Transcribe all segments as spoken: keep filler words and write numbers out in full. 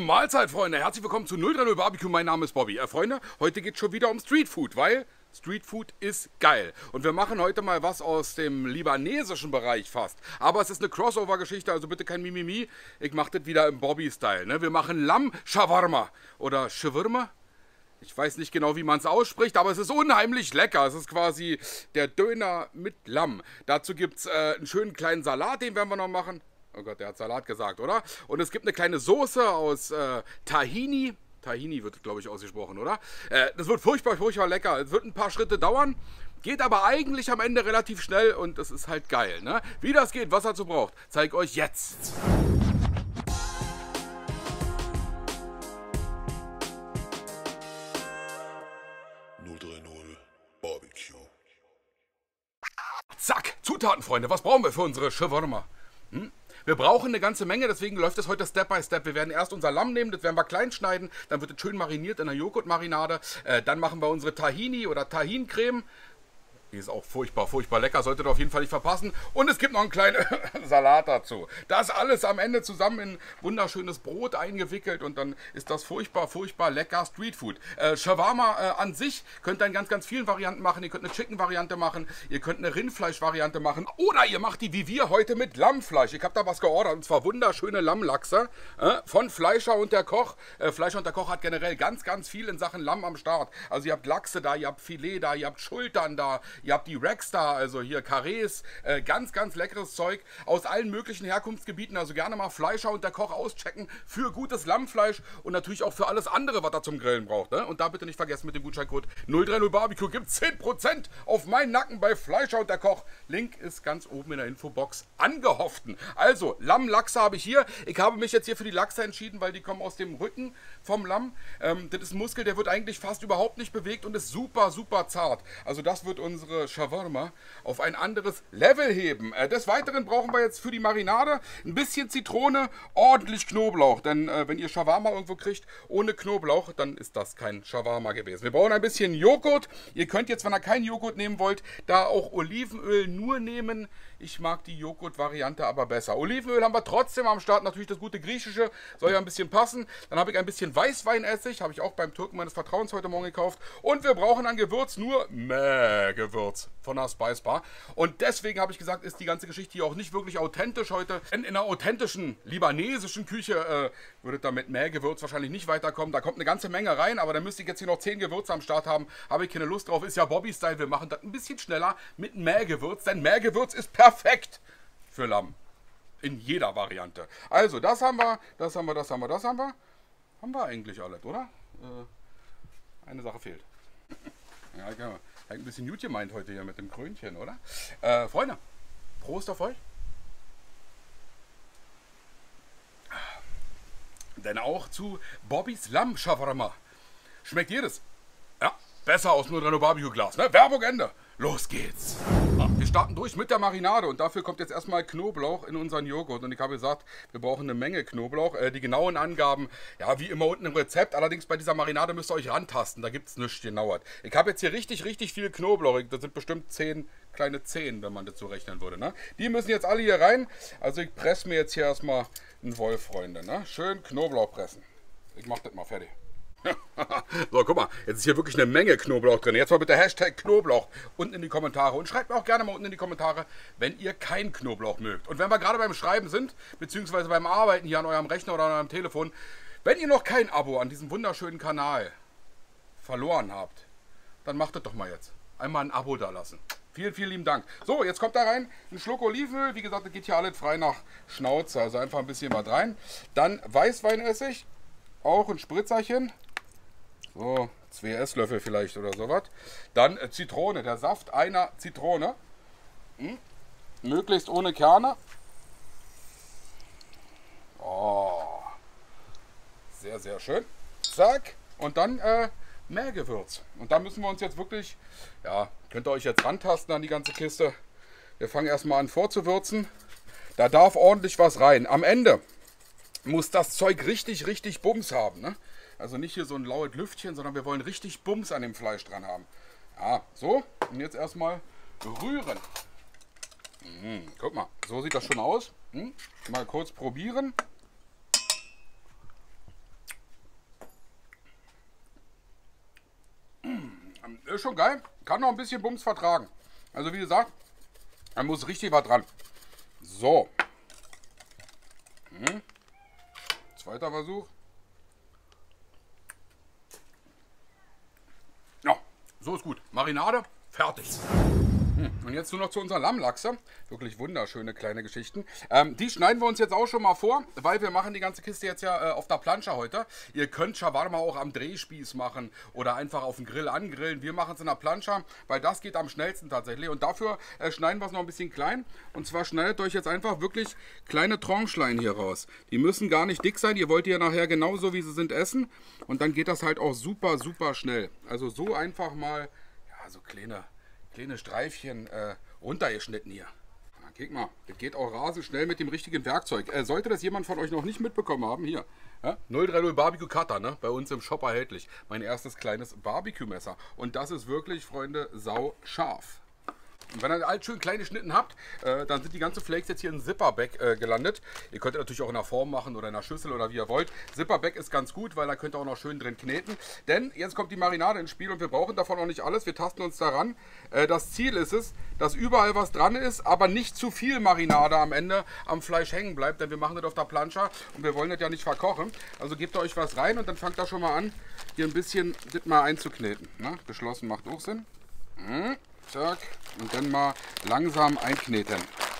Mahlzeit, Freunde. Herzlich willkommen zu null drei null Barbecue. Mein Name ist Bobby. Äh, Freunde, heute geht es schon wieder um Streetfood, weil Streetfood ist geil. Und wir machen heute mal was aus dem libanesischen Bereich fast. Aber es ist eine Crossover-Geschichte, also bitte kein Mimimi. Ich mache das wieder im Bobby-Style. Ne? Wir machen Lamm-Shawarma oder Shawarma. Ich weiß nicht genau, wie man es ausspricht, aber es ist unheimlich lecker. Es ist quasi der Döner mit Lamm. Dazu gibt es äh, einen schönen kleinen Salat, den werden wir noch machen. Oh Gott, der hat Salat gesagt, oder? Und es gibt eine kleine Soße aus äh, Tahini. Tahini wird, glaube ich, ausgesprochen, oder? Äh, das wird furchtbar, furchtbar lecker. Es wird ein paar Schritte dauern, geht aber eigentlich am Ende relativ schnell und es ist halt geil, ne? Wie das geht, was dazu braucht, zeige ich euch jetzt. null drei null Barbecue. Zack, Zutaten, Freunde. Was brauchen wir für unsere Shawarma? Hm? Wir brauchen eine ganze Menge, deswegen läuft es heute Step by Step. Wir werden erst unser Lamm nehmen, das werden wir klein schneiden, dann wird es schön mariniert in einer Joghurtmarinade. Äh, dann machen wir unsere Tahini oder Tahincreme. Die ist auch furchtbar, furchtbar lecker, solltet ihr auf jeden Fall nicht verpassen. Und es gibt noch einen kleinen Salat dazu. Das alles am Ende zusammen in wunderschönes Brot eingewickelt und dann ist das furchtbar, furchtbar lecker Streetfood. Äh, Shawarma äh, an sich könnt ihr in ganz, ganz vielen Varianten machen. Ihr könnt eine Chicken-Variante machen, ihr könnt eine Rindfleisch-Variante machen oder ihr macht die wie wir heute mit Lammfleisch. Ich habe da was geordert und zwar wunderschöne Lammlachse äh, von Fleischer und der Koch. Äh, Fleischer und der Koch hat generell ganz, ganz viel in Sachen Lamm am Start. Also ihr habt Lachse da, ihr habt Filet da, ihr habt Schultern da, ihr habt die Racks da, also hier Karrees, äh, ganz, ganz leckeres Zeug aus allen möglichen Herkunftsgebieten. Also gerne mal Fleischer und der Koch auschecken für gutes Lammfleisch und natürlich auch für alles andere, was er zum Grillen braucht. Ne? Und da bitte nicht vergessen, mit dem Gutscheincode null drei null Barbecue gibt es zehn Prozent auf meinen Nacken bei Fleischer und der Koch. Link ist ganz oben in der Infobox angehoften. Also, Lammlachse habe ich hier. Ich habe mich jetzt hier für die Lachse entschieden, weil die kommen aus dem Rücken vom Lamm. Ähm, das ist ein Muskel, der wird eigentlich fast überhaupt nicht bewegt und ist super, super zart. Also das wird unsere Shawarma auf ein anderes Level heben. Äh, des Weiteren brauchen wir jetzt für die Marinade ein bisschen Zitrone, ordentlich Knoblauch. Denn äh, wenn ihr Shawarma irgendwo kriegt ohne Knoblauch, dann ist das kein Shawarma gewesen. Wir brauchen ein bisschen Joghurt. Ihr könnt jetzt, wenn ihr keinen Joghurt nehmen wollt, da auch Olivenöl nur nehmen. Ich mag die Joghurt-Variante aber besser. Olivenöl haben wir trotzdem am Start. Natürlich das gute Griechische. Soll ja ein bisschen passen. Dann habe ich ein bisschen Weißweinessig. Habe ich auch beim Türken meines Vertrauens heute Morgen gekauft. Und wir brauchen an Gewürz nur Mäh-Gewürz von der Spice Bar. Und deswegen habe ich gesagt, ist die ganze Geschichte hier auch nicht wirklich authentisch heute. Denn in einer authentischen libanesischen Küche äh, würde da mit Mäh-Gewürz wahrscheinlich nicht weiterkommen. Da kommt eine ganze Menge rein. Aber da müsste ich jetzt hier noch zehn Gewürze am Start haben. Habe ich keine Lust drauf. Ist ja Bobby-Style. Wir machen das ein bisschen schneller mit Mäh-Gewürz. Denn Mäh-Gewürz ist perfekt. Perfekt für Lamm. In jeder Variante. Also, das haben wir, das haben wir, das haben wir, das haben wir. Haben wir eigentlich alles, oder? Äh, eine Sache fehlt. Ja, ich habe ein bisschen gut gemeint heute hier mit dem Krönchen, oder? Äh, Freunde, Prost auf euch. Denn auch zu Bobbys Lamm-Shawarma. Schmeckt jedes? Ja, besser aus nur einem Barbecue-Glas, ne? Werbung Ende. Los geht's. Wir starten durch mit der Marinade und dafür kommt jetzt erstmal Knoblauch in unseren Joghurt. Und ich habe gesagt, wir brauchen eine Menge Knoblauch. Äh, die genauen Angaben, ja, wie immer unten im Rezept. Allerdings bei dieser Marinade müsst ihr euch rantasten, da gibt es nichts genauer. Ich habe jetzt hier richtig, richtig viel Knoblauch. Das sind bestimmt zehn kleine Zehen, wenn man das so rechnen würde. Ne? Die müssen jetzt alle hier rein. Also ich presse mir jetzt hier erstmal einen Wolf, Freunde. Ne? Schön Knoblauch pressen. Ich mache das mal fertig. So, guck mal, jetzt ist hier wirklich eine Menge Knoblauch drin. Jetzt mal bitte Hashtag Knoblauch unten in die Kommentare. Und schreibt mir auch gerne mal unten in die Kommentare, wenn ihr kein Knoblauch mögt. Und wenn wir gerade beim Schreiben sind, beziehungsweise beim Arbeiten hier an eurem Rechner oder an eurem Telefon, wenn ihr noch kein Abo an diesem wunderschönen Kanal verloren habt, dann macht das doch mal jetzt. Einmal ein Abo da lassen. Vielen, vielen lieben Dank. So, jetzt kommt da rein ein Schluck Olivenöl. Wie gesagt, das geht hier alles frei nach Schnauze. Also einfach ein bisschen was rein. Dann Weißweinessig. Auch ein Spritzerchen. So, zwei Esslöffel vielleicht oder sowas. Dann äh, Zitrone, der Saft einer Zitrone. Hm? Möglichst ohne Kerne. Oh. Sehr, sehr schön. Zack. Und dann äh, Mäh-Gewürz. Und da müssen wir uns jetzt wirklich, ja, könnt ihr euch jetzt rantasten an die ganze Kiste. Wir fangen erstmal an vorzuwürzen. Da darf ordentlich was rein. Am Ende muss das Zeug richtig, richtig Bums haben, ne? Also nicht hier so ein laues Lüftchen, sondern wir wollen richtig Bums an dem Fleisch dran haben. Ja, so. Und jetzt erstmal rühren. Mmh, guck mal, so sieht das schon aus. Mmh, mal kurz probieren. ist schon geil. Kann noch ein bisschen Bums vertragen. Also wie gesagt, da muss richtig was dran. So. Hm. Zweiter Versuch. Ja, so ist gut. Marinade, fertig. Und jetzt nur noch zu unserer Lammlachse. Wirklich wunderschöne kleine Geschichten. Ähm, die schneiden wir uns jetzt auch schon mal vor, weil wir machen die ganze Kiste jetzt ja äh, auf der Plancha heute. Ihr könnt Shawarma auch am Drehspieß machen oder einfach auf dem Grill angrillen. Wir machen es in der Plancha, weil das geht am schnellsten tatsächlich. Und dafür äh, schneiden wir es noch ein bisschen klein. Und zwar schneidet euch jetzt einfach wirklich kleine Tranchlein hier raus. Die müssen gar nicht dick sein. Ihr wollt die ja nachher genauso wie sie sind essen. Und dann geht das halt auch super, super schnell. Also so einfach mal, ja, so kleine... kleine Streifchen äh, runtergeschnitten hier. Na, guck mal, das geht auch rasend schnell mit dem richtigen Werkzeug. Äh, sollte das jemand von euch noch nicht mitbekommen haben, hier. Ja? null drei null Barbecue Cutter, ne? Bei uns im Shop erhältlich. Mein erstes kleines Barbecue-Messer. Und das ist wirklich, Freunde, sau scharf. Und wenn ihr alt schön kleine Schnitten habt, äh, dann sind die ganzen Flakes jetzt hier in Zipperback äh, gelandet. Ihr könnt natürlich auch in einer Form machen oder in einer Schüssel oder wie ihr wollt. Zipperback ist ganz gut, weil da könnt ihr auch noch schön drin kneten. Denn jetzt kommt die Marinade ins Spiel und wir brauchen davon auch nicht alles. Wir tasten uns daran. Äh, das Ziel ist es, dass überall was dran ist, aber nicht zu viel Marinade am Ende am Fleisch hängen bleibt. Denn wir machen das auf der Plancha und wir wollen das ja nicht verkochen. Also gebt euch was rein und dann fangt da schon mal an, hier ein bisschen das mal einzukneten. Na, geschlossen macht auch Sinn. Hm. Zack. Und dann mal langsam einkneten.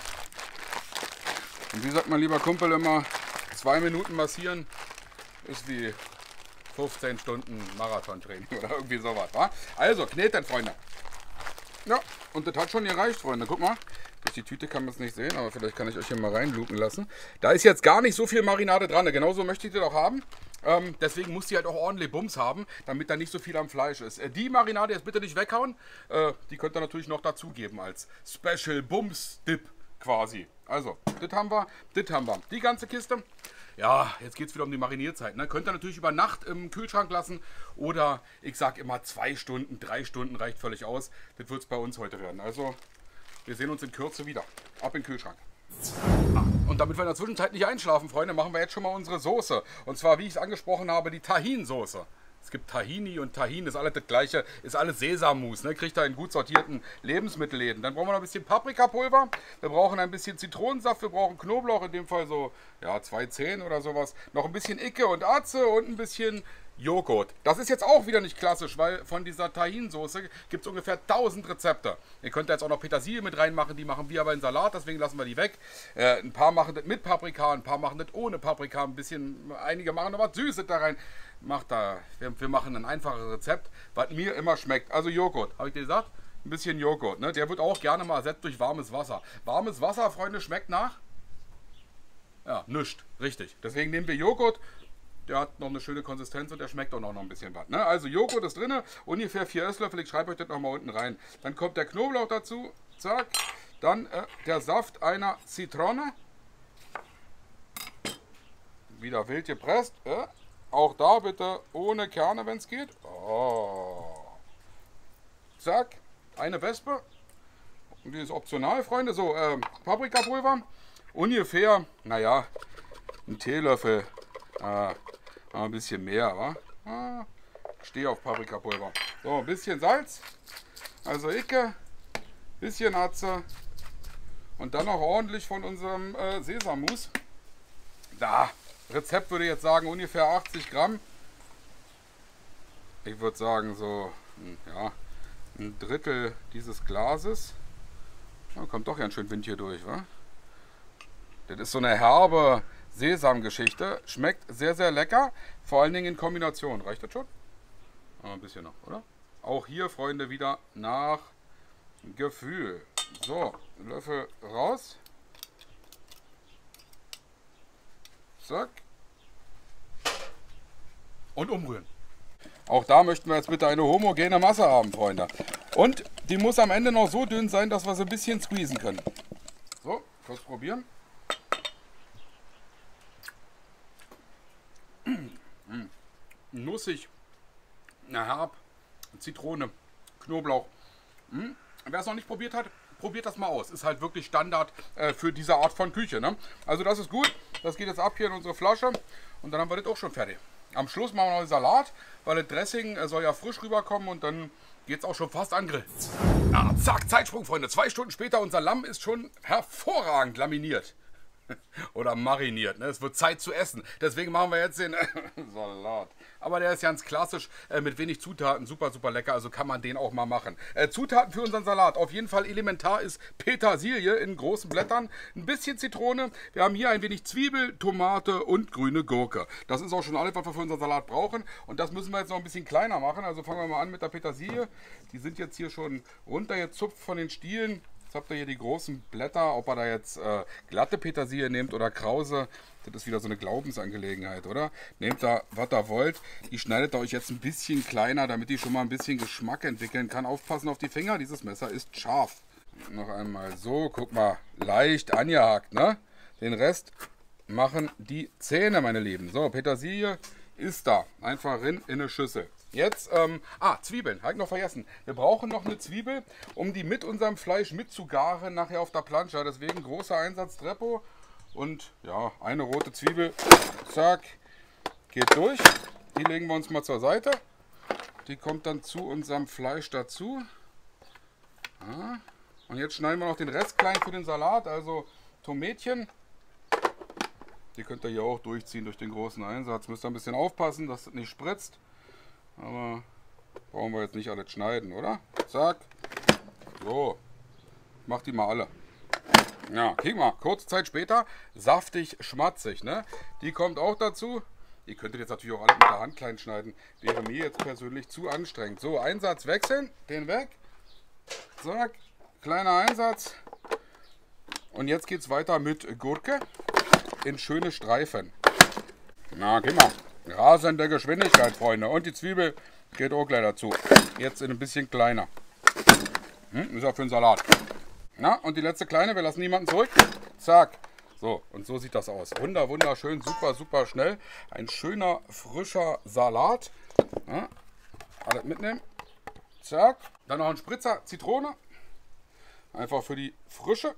Und wie sagt mein lieber Kumpel immer, zwei Minuten massieren ist wie fünfzehn Stunden Marathontraining oder irgendwie sowas. Wa? Also kneten, Freunde. Ja, und das hat schon gereicht, Freunde. Guck mal. Durch die Tüte kann man es nicht sehen, aber vielleicht kann ich euch hier mal reinlupen lassen. Da ist jetzt gar nicht so viel Marinade dran. Genauso möchte ich das auch haben. Ähm, deswegen muss die halt auch ordentlich Bums haben, damit da nicht so viel am Fleisch ist. Äh, die Marinade jetzt bitte nicht weghauen. Äh, die könnt ihr natürlich noch dazugeben als Special Bums Dip quasi. Also, das haben wir, das haben wir. Die ganze Kiste. Ja, jetzt geht es wieder um die Marinierzeit. Ne? Könnt ihr natürlich über Nacht im Kühlschrank lassen oder ich sag immer zwei Stunden, drei Stunden reicht völlig aus. Das wird es bei uns heute werden. Also, wir sehen uns in Kürze wieder. Ab in den Kühlschrank. Ah, und damit wir in der Zwischenzeit nicht einschlafen, Freunde, machen wir jetzt schon mal unsere Soße. Und zwar, wie ich es angesprochen habe, die Tahin-Soße. Es gibt Tahini und Tahin, ist alles das gleiche, ist alles Sesammus, ne? Kriegt ihr in gut sortierten Lebensmittelläden. Dann brauchen wir noch ein bisschen Paprikapulver, wir brauchen ein bisschen Zitronensaft, wir brauchen Knoblauch, in dem Fall so, ja, zwei Zehen oder sowas. Noch ein bisschen Icke und Atze und ein bisschen Joghurt. Das ist jetzt auch wieder nicht klassisch, weil von dieser Tahin-Soße gibt es ungefähr tausend Rezepte. Ihr könnt da jetzt auch noch Petersilie mit reinmachen, die machen wir aber in Salat, deswegen lassen wir die weg. Äh, ein paar machen das mit Paprika, ein paar machen das ohne Paprika, ein bisschen, einige machen noch was Süßes da rein. Macht da, wir, wir machen ein einfaches Rezept, was mir immer schmeckt. Also Joghurt, habe ich dir gesagt? Ein bisschen Joghurt, ne? Der wird auch gerne mal ersetzt durch warmes Wasser. Warmes Wasser, Freunde, schmeckt nach? Ja, nichts, richtig. Deswegen nehmen wir Joghurt. Der hat noch eine schöne Konsistenz und der schmeckt auch noch ein bisschen was. Ne? Also Joghurt ist drin, ungefähr vier Esslöffel. Ich schreibe euch das nochmal unten rein. Dann kommt der Knoblauch dazu. Zack. Dann äh, der Saft einer Zitrone. Wieder wild gepresst. Äh. Auch da bitte ohne Kerne, wenn es geht. Oh. Zack. Eine Wespe. Und die ist optional, Freunde. So, äh, Paprikapulver. Ungefähr, naja, ein Teelöffel. Ah, ein bisschen mehr, wa? Ah, ich stehe auf Paprikapulver. So, ein bisschen Salz. Also Icke. Bisschen Atze. Und dann noch ordentlich von unserem äh, Sesammus. Da. Rezept würde jetzt sagen ungefähr achtzig Gramm. Ich würde sagen so, ja, ein Drittel dieses Glases. Da kommt doch ganz schön Wind hier durch, wa? Das ist so eine herbe Sesamgeschichte. Schmeckt sehr, sehr lecker. Vor allen Dingen in Kombination. Reicht das schon? Ah, ein bisschen noch, oder? Auch hier, Freunde, wieder nach Gefühl. So, Löffel raus. Zack. Und umrühren. Auch da möchten wir jetzt bitte eine homogene Masse haben, Freunde. Und die muss am Ende noch so dünn sein, dass wir sie ein bisschen squeezen können. So, kurz probieren. Nussig, herb, Zitrone, Knoblauch. Wer es noch nicht probiert hat, probiert das mal aus. Ist halt wirklich Standard äh, für diese Art von Küche. Ne? Also das ist gut. Das geht jetzt ab hier in unsere Flasche. Und dann haben wir das auch schon fertig. Am Schluss machen wir noch den Salat, weil das Dressing äh, soll ja frisch rüberkommen. Und dann geht's auch schon fast an Grill. Ja, zack, Zeitsprung, Freunde. Zwei Stunden später, unser Lamm ist schon hervorragend laminiert. Oder mariniert, ne? Es wird Zeit zu essen. Deswegen machen wir jetzt den Salat. Aber der ist ganz klassisch, äh, mit wenig Zutaten, super, super lecker, also kann man den auch mal machen. Äh, Zutaten für unseren Salat, auf jeden Fall elementar ist Petersilie in großen Blättern, ein bisschen Zitrone, wir haben hier ein wenig Zwiebel, Tomate und grüne Gurke. Das ist auch schon alles, was wir für unseren Salat brauchen und das müssen wir jetzt noch ein bisschen kleiner machen, also fangen wir mal an mit der Petersilie. Die sind jetzt hier schon runtergezupft von den Stielen. Jetzt habt ihr hier die großen Blätter, ob ihr da jetzt äh, glatte Petersilie nehmt oder krause, das ist wieder so eine Glaubensangelegenheit, oder? Nehmt da, was ihr wollt, die schneidet ihr euch jetzt ein bisschen kleiner, damit die schon mal ein bisschen Geschmack entwickeln kann. Aufpassen auf die Finger, dieses Messer ist scharf. Noch einmal so, guck mal, leicht angehakt, ne? Den Rest machen die Zähne, meine Lieben. So, Petersilie ist da, einfach rein in eine Schüssel. Jetzt, ähm, ah, Zwiebeln, habe ich noch vergessen. Wir brauchen noch eine Zwiebel, um die mit unserem Fleisch mitzugaren, nachher auf der Plancha. Deswegen großer Einsatz Treppo und ja, eine rote Zwiebel, zack, geht durch. Die legen wir uns mal zur Seite. Die kommt dann zu unserem Fleisch dazu. Ja. Und jetzt schneiden wir noch den Rest klein für den Salat, also Tomätchen. Die könnt ihr hier auch durchziehen durch den großen Einsatz. Müsst ihr ein bisschen aufpassen, dass das nicht spritzt. Aber brauchen wir jetzt nicht alles schneiden, oder? Zack. So. Mach die mal alle. Ja, guck mal. Kurze Zeit später. Saftig, schmatzig, ne? Die kommt auch dazu. Ihr könntet jetzt natürlich auch alle mit der Hand klein schneiden. Wäre mir jetzt persönlich zu anstrengend. So, Einsatz wechseln. Den weg. Zack. Kleiner Einsatz. Und jetzt geht es weiter mit Gurke. In schöne Streifen. Na, guck mal. Rasende Geschwindigkeit, Freunde. Und die Zwiebel geht auch gleich dazu. Jetzt in ein bisschen kleiner. Hm, ist ja für den Salat. Na, und die letzte kleine, wir lassen niemanden zurück. Zack. So, und so sieht das aus. Wunder, wunderschön, super, super schnell. Ein schöner, frischer Salat. Ja, alles mitnehmen. Zack. Dann noch ein Spritzer Zitrone. Einfach für die Frische.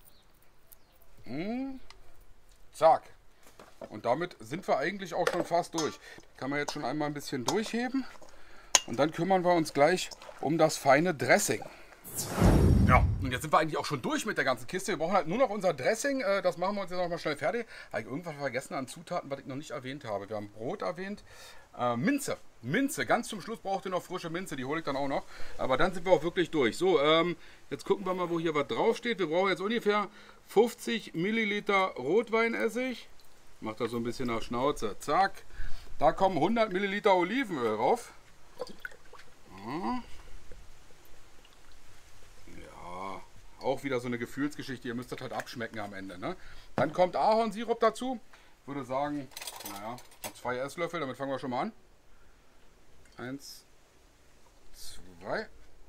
Hm. Zack. Und damit sind wir eigentlich auch schon fast durch. Kann man jetzt schon einmal ein bisschen durchheben. Und dann kümmern wir uns gleich um das feine Dressing. Ja, und jetzt sind wir eigentlich auch schon durch mit der ganzen Kiste. Wir brauchen halt nur noch unser Dressing. Das machen wir uns jetzt noch mal schnell fertig. Habe ich irgendwas vergessen an Zutaten, was ich noch nicht erwähnt habe. Wir haben Brot erwähnt. Äh, Minze. Minze. Ganz zum Schluss braucht ihr noch frische Minze. Die hole ich dann auch noch. Aber dann sind wir auch wirklich durch. So, ähm, jetzt gucken wir mal, wo hier was draufsteht. Wir brauchen jetzt ungefähr fünfzig Milliliter Rotweinessig. Macht das so ein bisschen nach Schnauze. Zack. Da kommen hundert Milliliter Olivenöl rauf. Ja, auch wieder so eine Gefühlsgeschichte. Ihr müsst das halt abschmecken am Ende. Ne? Dann kommt Ahornsirup dazu. Ich würde sagen, naja, zwei Esslöffel. Damit fangen wir schon mal an. Eins, zwei.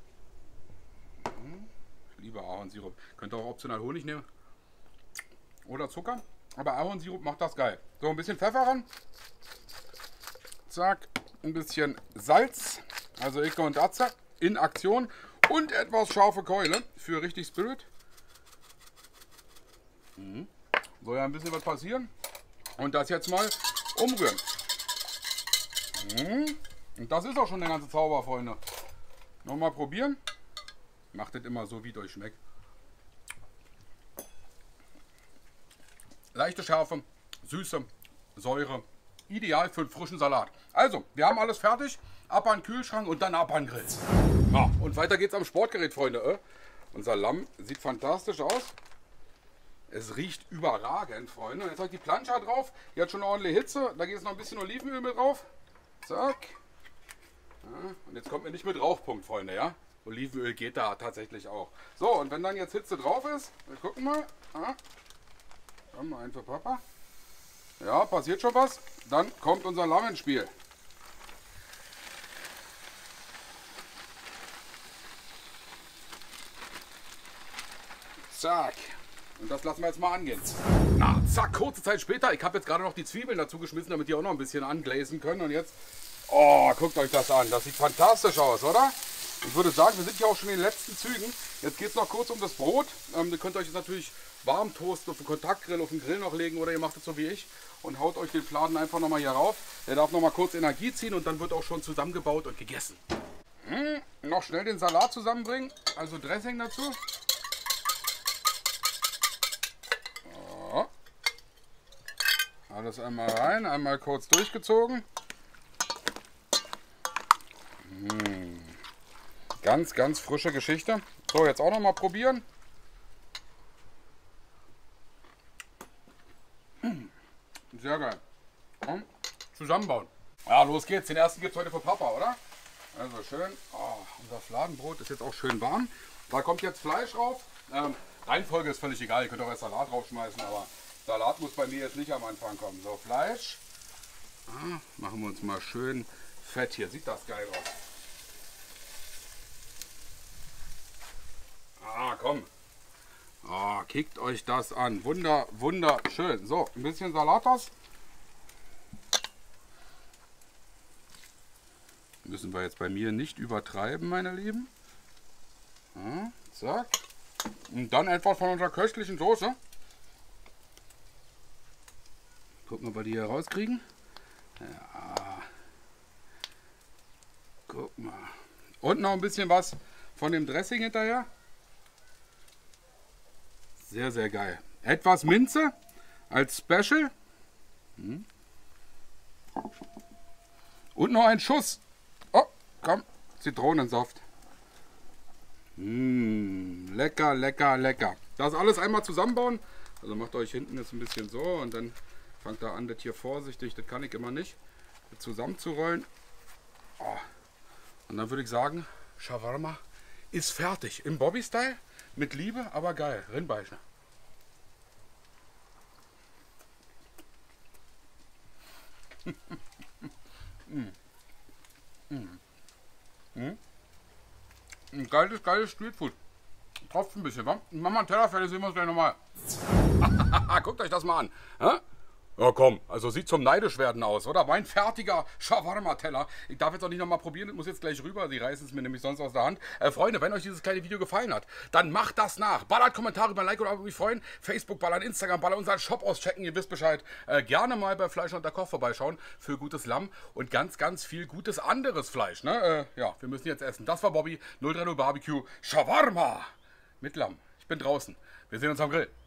Ich liebe Ahornsirup. Könnt ihr auch optional Honig nehmen. Oder Zucker. Aber Ahornsirup macht das geil. So, ein bisschen Pfeffer ran. Zack. Ein bisschen Salz. Also Icke und Atze in Aktion. Und etwas scharfe Keule für richtig Spirit. Mhm. Soll ja ein bisschen was passieren. Und das jetzt mal umrühren. Mhm. Und das ist auch schon der ganze Zauber, Freunde. Nochmal probieren. Macht das immer so, wie es euch schmeckt. Leichte Schärfe, Süße, Säure. Ideal für einen frischen Salat. Also, wir haben alles fertig. Ab an den Kühlschrank und dann ab an den Grill. Ja, und weiter geht's am Sportgerät, Freunde. Unser Lamm sieht fantastisch aus. Es riecht überragend, Freunde. Jetzt habe ich die Plancha drauf. Die hat schon eine ordentliche Hitze. Da geht jetzt noch ein bisschen Olivenöl mit drauf. Zack. Ja, und jetzt kommt mir nicht mit Rauchpunkt, Freunde, ja. Olivenöl geht da tatsächlich auch. So, und wenn dann jetzt Hitze drauf ist, wir gucken mal. Ja. Komm mal ein für Papa. Ja, passiert schon was. Dann kommt unser Lamm ins Spiel. Zack. Und das lassen wir jetzt mal angehen. Na, zack, kurze Zeit später. Ich habe jetzt gerade noch die Zwiebeln dazu geschmissen, damit die auch noch ein bisschen angläsen können. Und jetzt, oh, guckt euch das an. Das sieht fantastisch aus, oder? Ich würde sagen, wir sind ja auch schon in den letzten Zügen. Jetzt geht es noch kurz um das Brot. Ähm, ihr könnt euch jetzt natürlich warm toasten, auf den Kontaktgrill, auf den Grill noch legen oder ihr macht es so wie ich und haut euch den Fladen einfach nochmal hier rauf. Der darf nochmal kurz Energie ziehen und dann wird auch schon zusammengebaut und gegessen. Hm. noch schnell den Salat zusammenbringen, also Dressing dazu. So. Alles einmal rein, einmal kurz durchgezogen. Mmh. Ganz, ganz frische Geschichte. So, jetzt auch noch mal probieren. Sehr geil. Und zusammenbauen. Ja, los geht's. Den ersten gibt es heute für Papa, oder? Also schön. Oh, unser Fladenbrot ist jetzt auch schön warm. Da kommt jetzt Fleisch drauf. Ähm, Reihenfolge ist völlig egal. Ihr könnt auch erst Salat draufschmeißen, aber Salat muss bei mir jetzt nicht am Anfang kommen. So, Fleisch. Ah, machen wir uns mal schön fett hier. Sieht das geil aus. Ah, komm. Ah, kickt euch das an. Wunder, wunderschön. So, ein bisschen Salatas. Müssen wir jetzt bei mir nicht übertreiben, meine Lieben. Ja, zack. Und dann etwas von unserer köstlichen Soße. Gucken, ob wir die hier rauskriegen. Ja. Guck mal. Und noch ein bisschen was von dem Dressing hinterher. Sehr, sehr geil. Etwas Minze als Special. Hm. Und noch ein Schuss. Oh, komm. Zitronensaft. Mmh, lecker, lecker, lecker. Das alles einmal zusammenbauen. Also macht euch hinten jetzt ein bisschen so und dann fangt da an, das hier vorsichtig, das kann ich immer nicht, zusammenzurollen. Oh. Und dann würde ich sagen, Shawarma ist fertig. Im Bobby-Style. Mit Liebe, aber geil. Rindbeiße. mm. Mm. Mm. Ein geiles, geiles Streetfood. Tropft ein bisschen, wa? Mach mal einen Teller fertig, sehen wir uns gleich nochmal. Guckt euch das mal an. Hä? Ja komm, also sieht zum neidisch werden aus, oder? Mein fertiger Shawarma-Teller. Ich darf jetzt auch nicht nochmal probieren, ich muss jetzt gleich rüber. Die reißen es mir nämlich sonst aus der Hand. Äh, Freunde, wenn euch dieses kleine Video gefallen hat, dann macht das nach. Ballert Kommentare über ein Like oder würde mich freuen. Facebook ballern, Instagram ballern, unseren Shop auschecken, ihr wisst Bescheid. Äh, gerne mal bei Fleisch und der Koch vorbeischauen für gutes Lamm und ganz, ganz viel gutes anderes Fleisch. Ne? Äh, ja, wir müssen jetzt essen. Das war Bobby, null drei null Barbecue, Shawarma mit Lamm. Ich bin draußen. Wir sehen uns am Grill.